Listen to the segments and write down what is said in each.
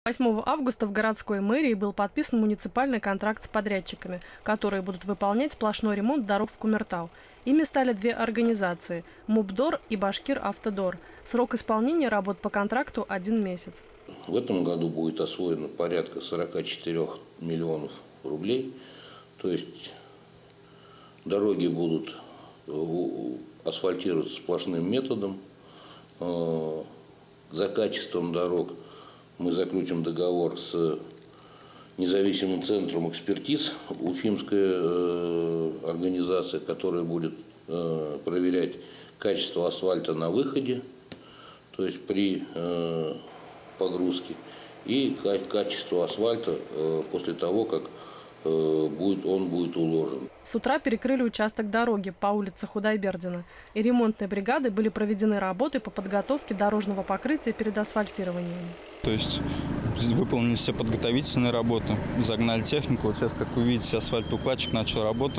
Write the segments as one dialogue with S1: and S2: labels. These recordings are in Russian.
S1: 8 августа в городской мэрии был подписан муниципальный контракт с подрядчиками, которые будут выполнять сплошной ремонт дорог в Кумертау. Ими стали две организации – МУПДОР и Башкир-Автодор. Срок исполнения работ по контракту – 1 месяц.
S2: В этом году будет освоено порядка 44 миллионов рублей. То есть дороги будут асфальтироваться сплошным методом. За качеством дорог мы заключим договор с независимым центром экспертиз, уфимская организация, которая будет проверять качество асфальта на выходе, то есть при погрузке, и качество асфальта после того, как он будет уложен.
S1: С утра перекрыли участок дороги по улице Худайбердина, и ремонтной бригадой были проведены работы по подготовке дорожного покрытия перед асфальтированием.
S3: То есть выполнили все подготовительные работы, загнали технику. Вот сейчас, как вы видите, асфальтоукладчик начал работу.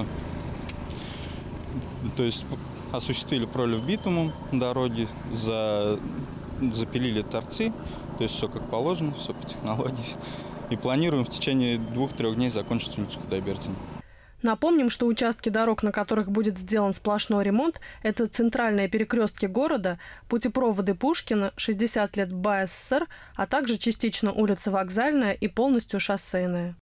S3: То есть осуществили пролив битумом дороги, запилили торцы, то есть все как положено, все по технологии. И планируем в течение 2-3 дней закончить улицу Худайбердина.
S1: Напомним, что участки дорог, на которых будет сделан сплошной ремонт, это центральные перекрестки города, путепроводы Пушкина, 60 лет БАССР, а также частично улица Вокзальная и полностью шоссейная.